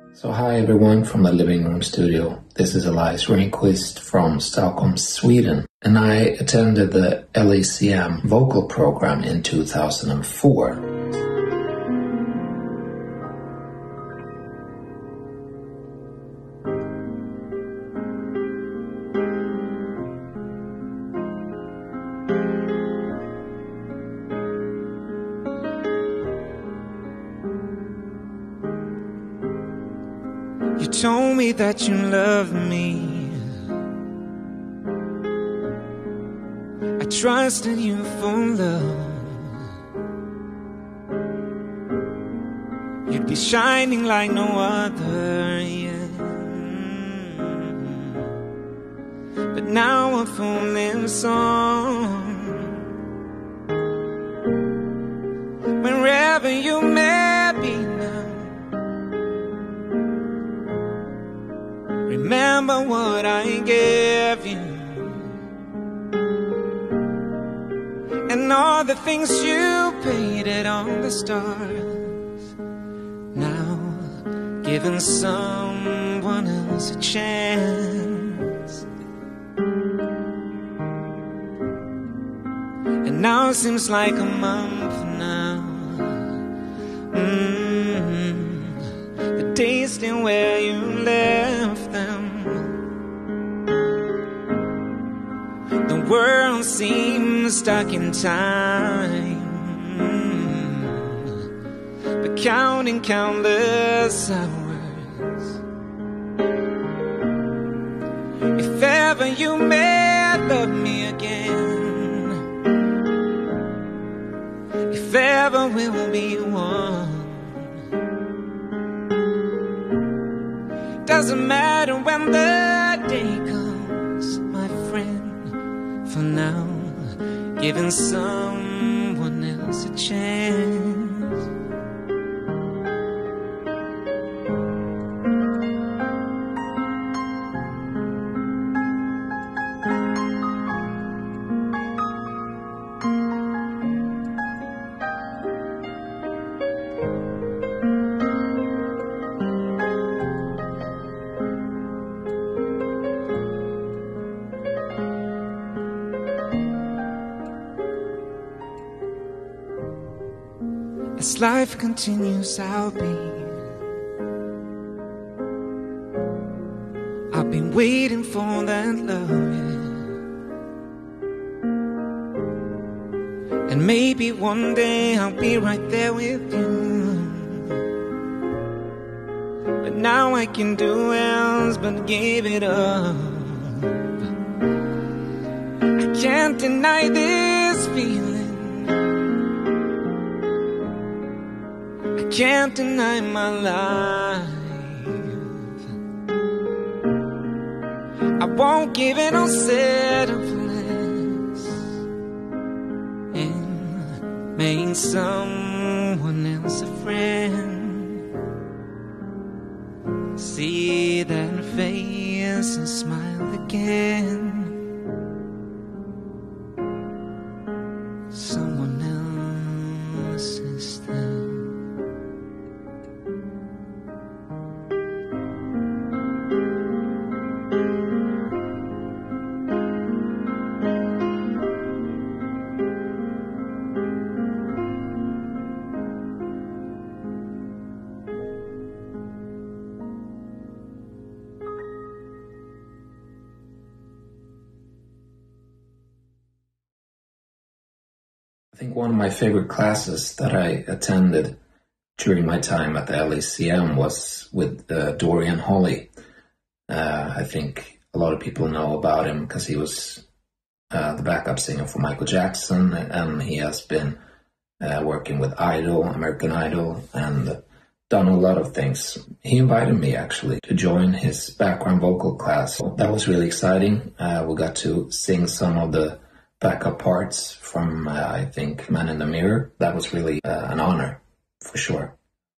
So hi everyone from the living room studio. This is Elias Rehnquist from Stockholm, Sweden, and I attended the LACM vocal program in 2004. You told me that you loved me. I trusted you for love. You'd be shining like no other, yeah. But now I'm falling song. Wherever you may be now, remember what I gave you, and all the things you painted on the stars. Now giving someone else a chance, and now it seems like a month now. The days still where you left them. The world seems stuck in time, but counting countless hours. If ever you may love me again, if ever we'll be one, doesn't matter when the day comes, my friend. For now, giving someone else a chance. As life continues, I've been waiting for that love, yeah. And maybe one day I'll be right there with you. But now I can do else but give it up. I can't deny this feeling, can't deny my life. I won't give it, I'll settle for less and make someone else a friend. See that face and smile again. Someone else's then. I think one of my favorite classes that I attended during my time at the LACM was with Dorian Holley. I think a lot of people know about him because he was the backup singer for Michael Jackson, and he has been working with Idol, American Idol, and done a lot of things. He invited me actually to join his background vocal class. So that was really exciting. We got to sing some of the backup parts from, I think, Man in the Mirror. That was really an honor, for sure.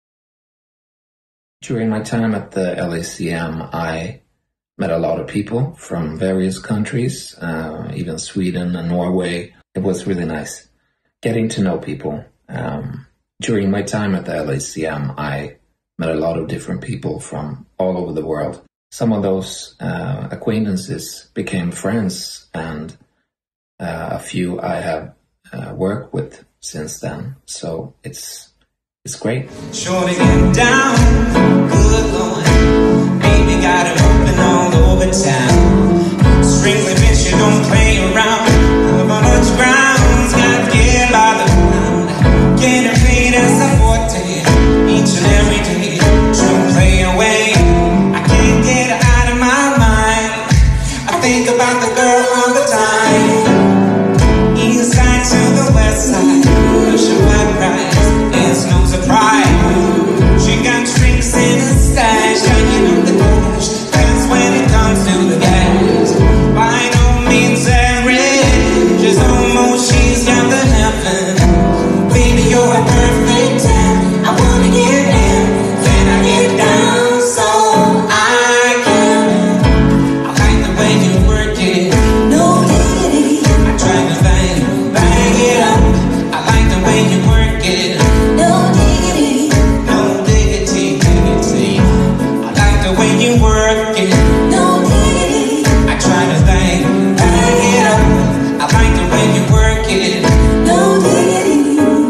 During my time at the LACM, I met a lot of people from various countries, even Sweden and Norway. It was really nice getting to know people. During my time at the LACM, I met a lot of different people from all over the world. Some of those acquaintances became friends, and a few I have worked with since then. So it's great. Shorty get down, good Lord. Baby got it open all over town. Strictly bitch, you don't play around. Cover much ground's got to get by the ground. Getting paid as a forte, each and every day. Don't play away. I can't get her out of my mind. I think about the girl all the time. East side to the west side, pushing my price. It's no surprise. She got tricks in her stash, hanging on the dash. That's when it comes to the gas. By no means average, just almost she's got the heaven. Baby, you're a perfect 10. I wanna get in, then I get down so I can. I like the way you work it, no diggity. I try to bang it up. I like the way you work it, no diggity, no diggity, diggity. I like the way you work it, no diggity. I try to bang it up. I like the way you work it, no diggity.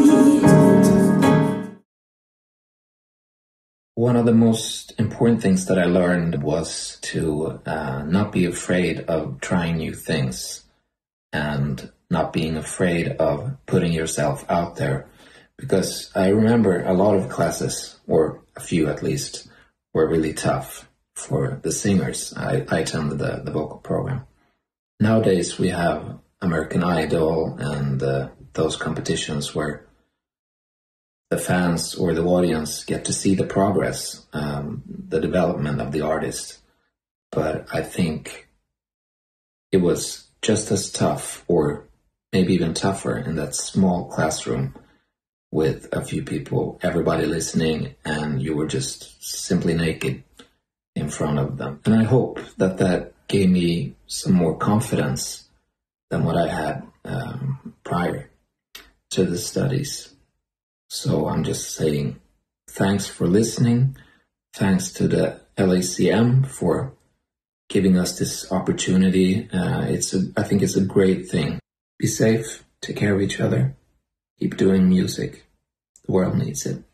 One of the most important things that I learned was to not be afraid of trying new things and not being afraid of putting yourself out there. Because I remember a lot of classes, or a few at least, were really tough for the singers. I attended the vocal program. Nowadays we have American Idol and those competitions where the fans or the audience get to see the progress, the development of the artist. But I think it was just as tough, or maybe even tougher, in that small classroom with a few people, everybody listening, and you were just simply naked in front of them. And I hope that that gave me some more confidence than what I had prior to the studies. So I'm just saying thanks for listening. Thanks to the LACM for giving us this opportunity. I think it's a great thing. Be safe, take care of each other, keep doing music. The world needs it.